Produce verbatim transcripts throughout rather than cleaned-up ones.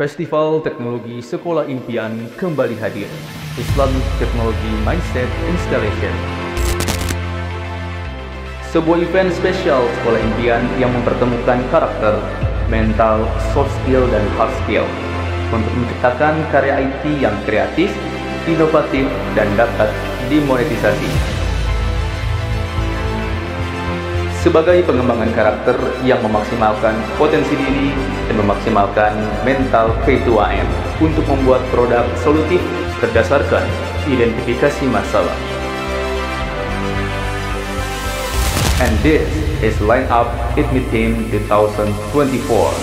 Festival Teknologi Sekolah Impian kembali hadir. Islamic Technology Mindset Installation. Sebuah event spesial Sekolah Impian yang mempertemukan karakter, mental, soft skill, dan hard skill untuk menciptakan karya I T yang kreatif, inovatif, dan dapat dimonetisasi. Sebagai pengembangan karakter yang memaksimalkan potensi diri dan memaksimalkan mental P dua M untuk membuat produk solutif berdasarkan identifikasi masalah. And this is Line Up I T M E Team twenty twenty-four.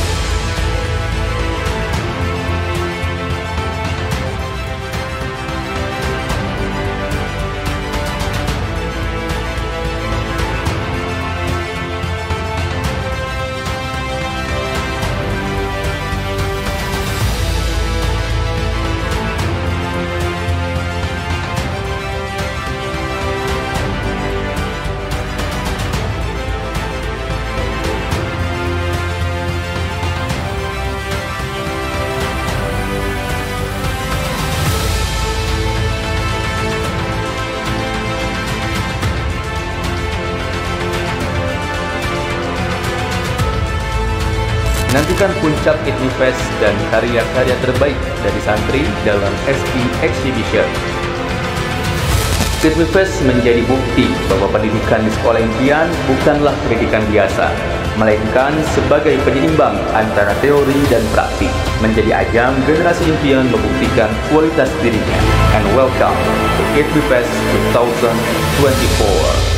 Nantikan puncak I T M E Fest dan karya-karya terbaik dari santri dalam S I Exhibition. I T M E Fest menjadi bukti bahwa pendidikan di sekolah impian bukanlah pendidikan biasa, melainkan sebagai penyeimbang antara teori dan praktik, menjadi ajang generasi impian membuktikan kualitas dirinya. And welcome to I T M E Fest twenty twenty-four.